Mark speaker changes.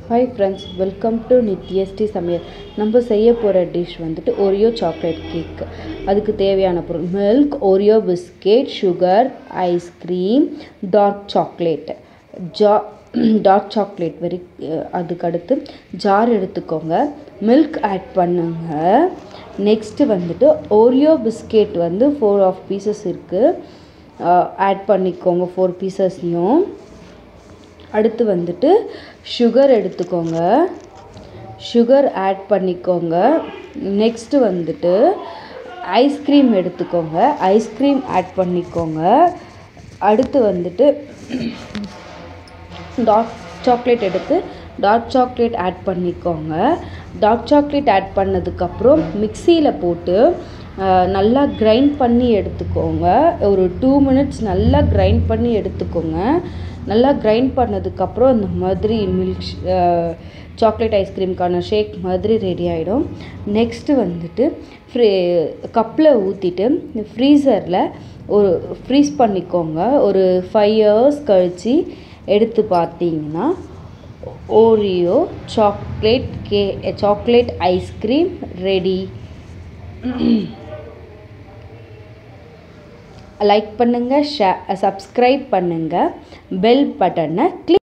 Speaker 1: Hi friends, welcome to Nityasti Samayal. நம்ம செய்ய போகிற டிஷ் வந்துட்டு ஒரியோ சாக்லேட் கேக். அதுக்கு தேவையான பொருள் milk, Oreo biscuit, sugar, ice cream, dark chocolate. Dark chocolate அதுக்கடுத்து ஜார் எடுத்துக்கோங்க. மில்க் ஆட் பண்ணுங்க. நெக்ஸ்ட்டு வந்துட்டு ஒரியோ பிஸ்கெட் வந்து 4 பீசஸ் இருக்குது, ஆட் பண்ணிக்கோங்க 4 பீசஸையும். அடுத்து வந்துட்டு சுகர் எடுத்துக்கோங்க, சுகர் ஆட் பண்ணிக்கோங்க. நெக்ஸ்ட்டு வந்துட்டு ஐஸ்கிரீம் எடுத்துக்கோங்க, ஐஸ்கிரீம் ஆட் பண்ணிக்கோங்க. அடுத்து வந்துட்டு டார்க் சாக்லேட் எடுத்து டார்க் சாக்லேட் ஆட் பண்ணிக்கோங்க. டார்க் சாக்லேட் ஆட் பண்ணதுக்கப்புறம் மிக்சியில் போட்டு நல்லா கிரைண்ட் பண்ணி எடுத்துக்கோங்க. ஒரு 2 மினிட்ஸ் நல்லா கிரைண்ட் பண்ணி எடுத்துக்கோங்க. நல்லா கிரைண்ட் பண்ணதுக்கப்புறம் இந்த மாதிரி சாக்லேட் ஐஸ்கிரீம்க்கான ஷேக் மாதிரி ரெடி ஆகிடும். நெக்ஸ்ட்டு வந்துட்டு கப்பில் ஊற்றிட்டு ஃப்ரீசரில் ஃப்ரீஸ் பண்ணிக்கோங்க. ஒரு 5 hours கழித்து எடுத்து பார்த்தீங்கன்னா Oreo chocolate ice cream ready. Like பண்ணுங்கள், சப்ஸ்கிரைப் பண்ணுங்கள், பெல் பட்டனை கிளிக்